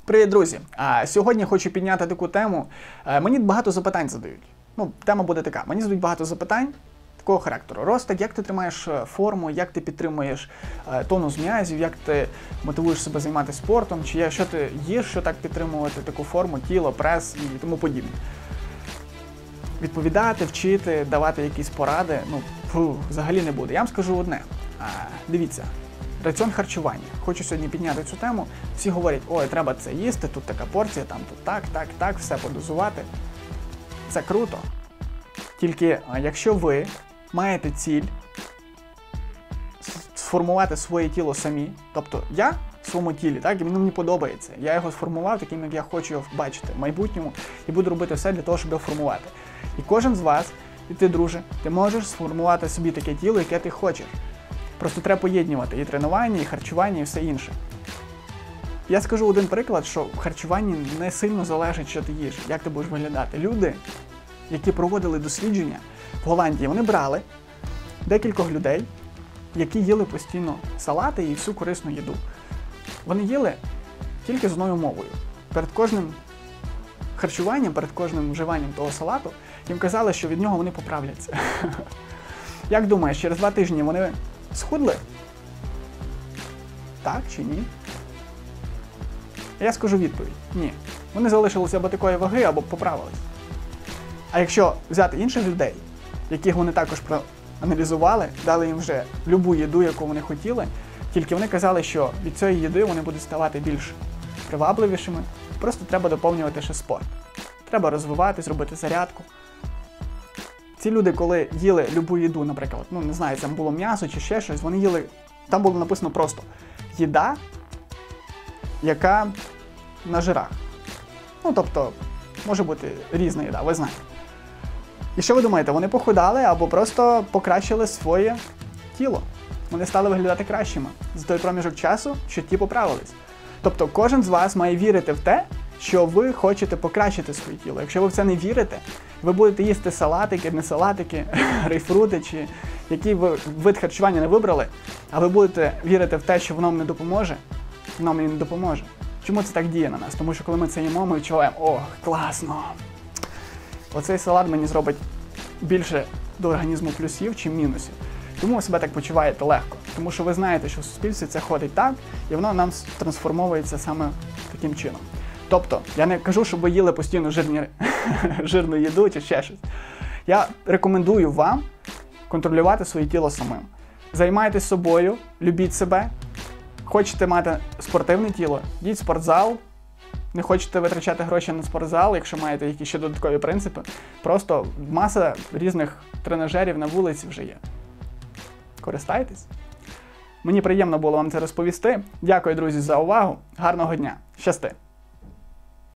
Привіт, друзі! Сьогодні хочу підняти таку тему. Мені багато запитань задають. Тема буде така. Мені задають багато запитань такого характеру. Ростик, як ти тримаєш форму, як ти підтримуєш тонус м'язів, як ти мотивуєш себе займатися спортом, чи що ти їш, що так підтримувати таку форму, тіло, прес і тому подібне. Відповідати, вчити, давати якісь поради, взагалі не буде. Я вам скажу одне. Дивіться. Раціон харчування. Хочу сьогодні підняти цю тему. Всі говорять, ой, треба це їсти, тут така порція, там тут так, все подозувати. Це круто. Тільки якщо ви маєте ціль сформувати своє тіло самі, тобто я в своєму тілі, і мені подобається, я його сформував таким, як я хочу його бачити в майбутньому, і буду робити все для того, щоб його формувати. І кожен з вас, і ти, друже, ти можеш сформувати собі таке тіло, яке ти хочеш. Просто треба поєднувати і тренування, і харчування, і все інше. Я скажу один приклад, що в харчуванні не сильно залежить, що ти їш, як ти будеш виглядати. Люди, які проводили дослідження в Голландії, вони брали декількох людей, які їли постійно салати і всю корисну їду. Вони їли тільки з одною умовою. Перед кожним харчуванням, перед кожним вживанням того салату, їм казали, що від нього вони поправляться. Як думаєш, через 2 тижні вони схудли? Так чи ні? Я скажу відповідь. Ні. Вони залишилися або такої ваги, або поправились. А якщо взяти інших людей, яких вони також проаналізували, дали їм вже любу їду, яку вони хотіли, тільки вони казали, що від цієї їди вони будуть ставати більш привабливішими, просто треба доповнювати ще спорт. Треба розвиватись, робити зарядку. Ці люди, коли їли любу їду, наприклад, не знаю, там було м'ясо чи ще щось, вони їли, там було написано просто їда, яка на жирах. Тобто, може бути різна їда, ви знаєте. І що ви думаєте, вони похудали або просто покращили своє тіло? Вони стали виглядати кращими за той проміжок часу, що ті поправились. Тобто, кожен з вас має вірити в те, що ви хочете покращити своє тіло. Якщо ви в це не вірите, ви будете їсти салатики, не салатики, грейпфрути, чи який ви вид харчування не вибрали, а ви будете вірити в те, що воно вам не допоможе, воно мені не допоможе. Чому це так діє на нас? Тому що коли ми це їмо, ми відчуваємо, о, класно! Оцей салат мені зробить більше до організму плюсів, чи мінусів. Тому ви себе так почуваєте легко. Тому що ви знаєте, що в суспільстві це ходить так, і воно нам трансформовується саме таким чином. Тобто, я не кажу, щоб ви їли постійно жирну їду чи ще щось. Я рекомендую вам контролювати своє тіло самим. Займайтесь собою, любіть себе. Хочете мати спортивне тіло, йдіть в спортзал. Не хочете витрачати гроші на спортзал, якщо маєте якісь ще додаткові принципи. Просто маса різних тренажерів на вулиці вже є. Користайтесь. Мені приємно було вам це розповісти. Дякую, друзі, за увагу. Гарного дня. Щасти!